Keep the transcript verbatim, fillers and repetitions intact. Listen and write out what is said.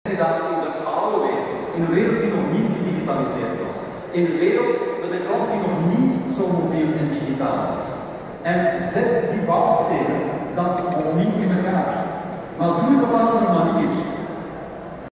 Dat in de oude wereld, in een wereld die nog niet gedigitaliseerd was, in een wereld met een klant die nog niet zo mobiel en digitaal is. En zet die bouwstenen dan opnieuw in elkaar. Maar doe het op een andere manier.